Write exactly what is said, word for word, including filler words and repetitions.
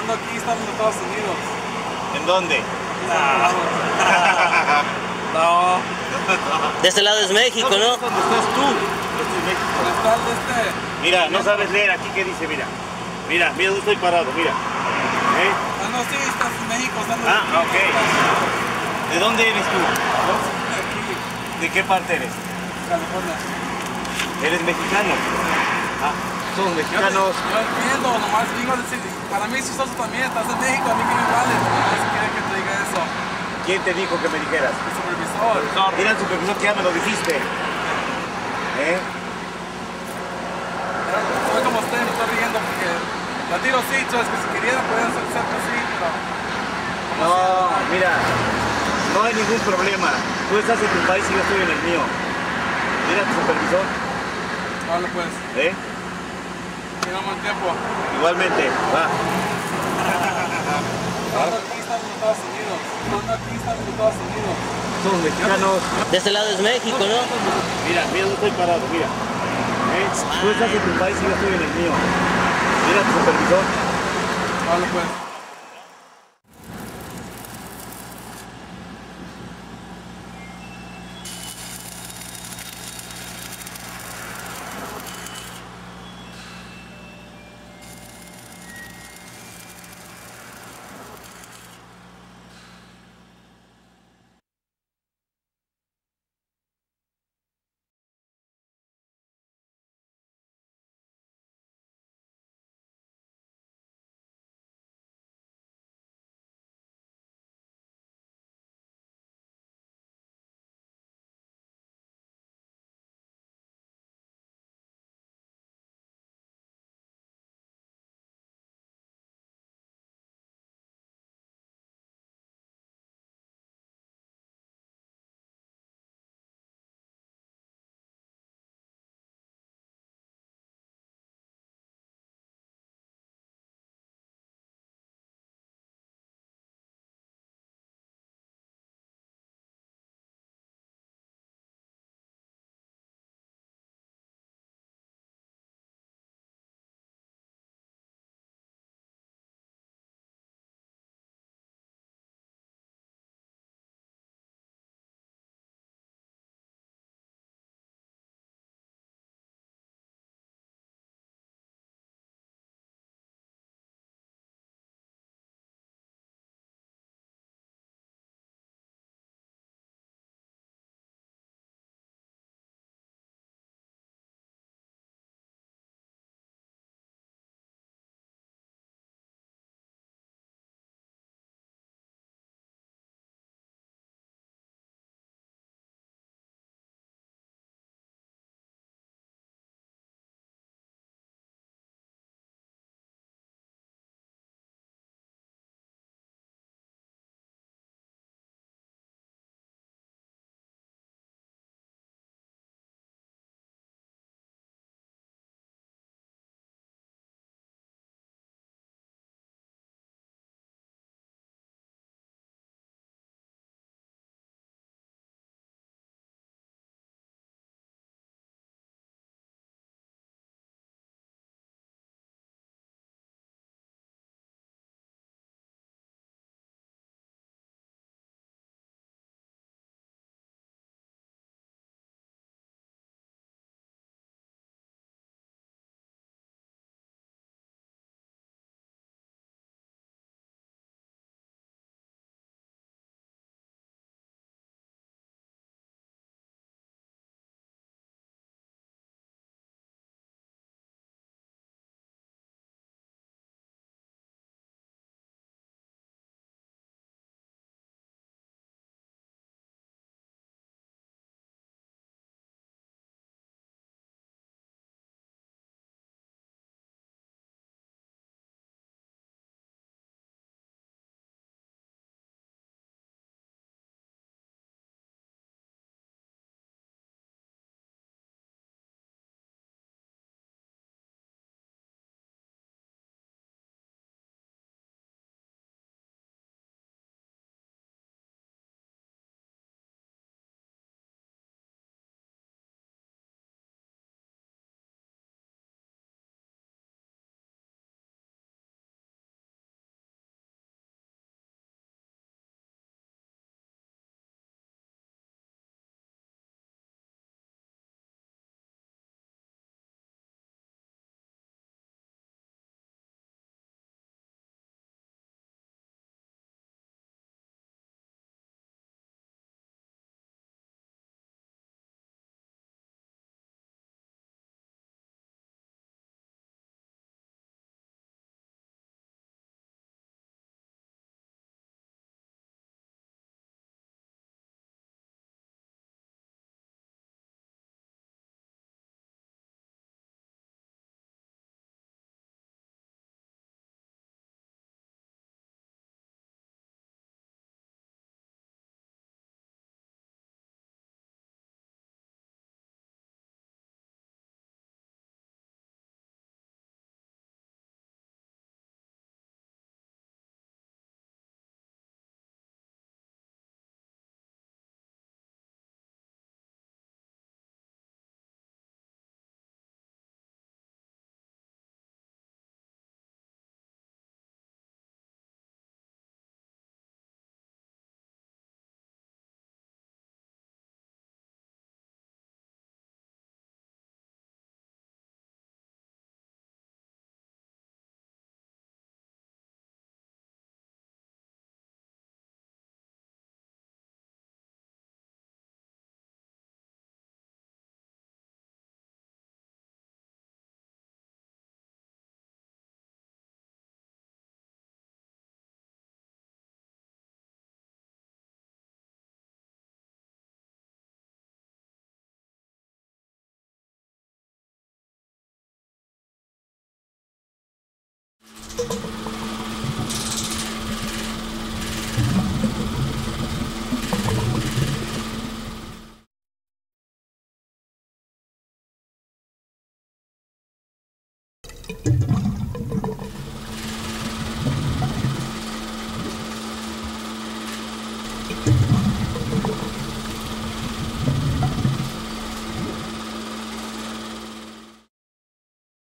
Estando aquí, estamos en Estados Unidos. ¿En dónde? No. De este lado es México, ¿no? ¿Dónde estás tú? Este es México. Está el este. Mira, no sabes leer aquí qué dice, mira. Mira, mira dónde estoy parado, mira. ¿Eh? Ah, no, sí, estás en México. Estamos Ah, aquí, ok. estás- ¿De dónde eres tú? Yo soy de aquí, ¿De qué parte eres? California. ¿Eres mexicano? Ah, son Yo, mexicanos. yo entiendo, nomás digo decir, para mí es chistoso también, estás en México, a mí que me vale, nomás quiere que te diga eso. ¿Quién te dijo que me dijeras? El supervisor. Mira el supervisor que ya me lo dijiste. ¿Eh? Soy como usted, me estoy riendo porque la tiro sí, es que si quería podían hacer cerca así, pero... No, mira, no hay ningún problema. Tú estás en tu país y yo estoy en el mío. Mira a tu supervisor. Vale pues, ¿Eh? llegamos el tiempo. Igualmente, va. Estando aquí, estamos en Estados Unidos. Estando aquí, estamos en Estados Unidos. Son mexicanos. De este lado es México, ¿no? Mira, mira dónde estoy parado, mira. ¿Eh? Tú estás en tu país y yo estoy en el mío. Mira a tu supervisor. Vale pues. You